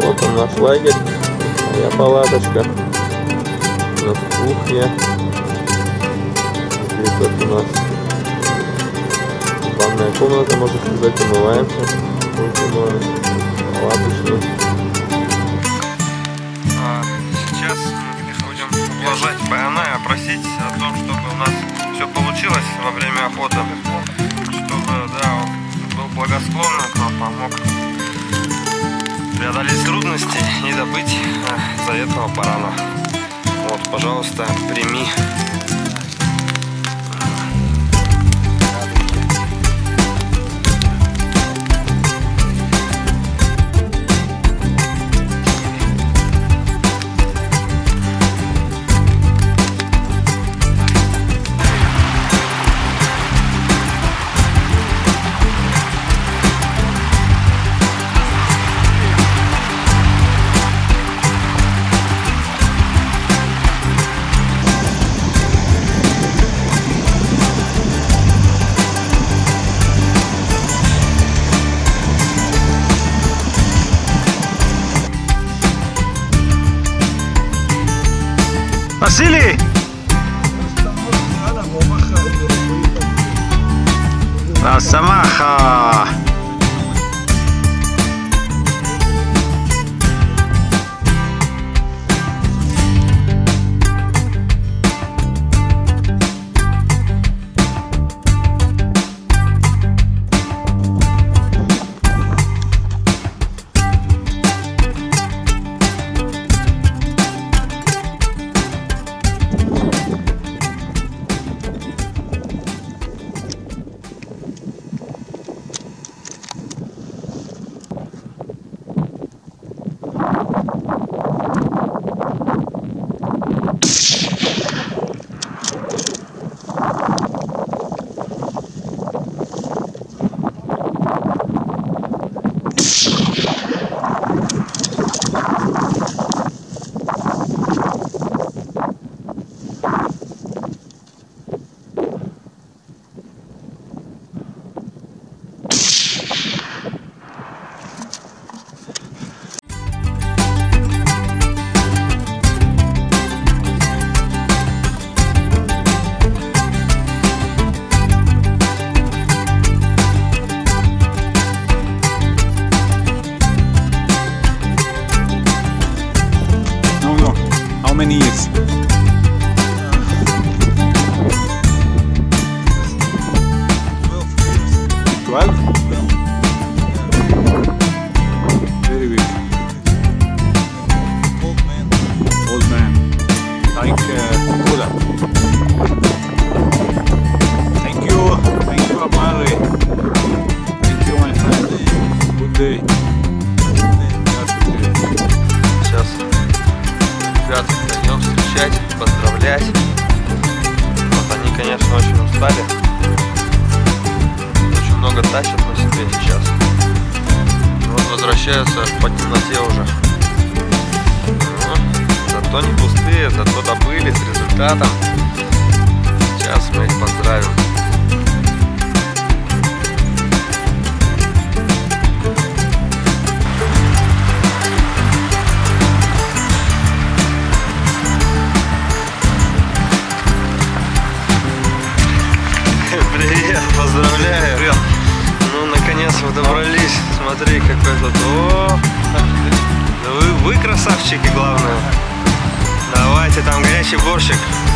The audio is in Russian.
Вот он, наш лагерь, моя палаточка. У нас кухня. Здесь вот у нас ванная комната, можно сказать, умываемся. Палаточную. Сейчас будем ублажать баяна и просить о том, чтобы у нас все получилось во время охоты. Чтобы, да, он был благосклонным, нам помог преодолеть трудности и добыть заветного барана. Вот, пожалуйста, прими. Василий! Росомаха! How many years? 12? Very good. Old man. Like Buddha. Thank you, Amari. Thank you, my friend. Good day. Сейчас ребят пойдем встречать, поздравлять. Вот они, конечно, очень устали. Очень много тащат на себе сейчас. Вот возвращаются по темноте уже. Но зато не пустые, зато добыли с результатом. Сейчас мы их поздравим. Привет, поздравляю. Привет. Ну, наконец вы добрались. Смотри, какой тут. О, да вы красавчики, главное. Давайте, там горячий борщик.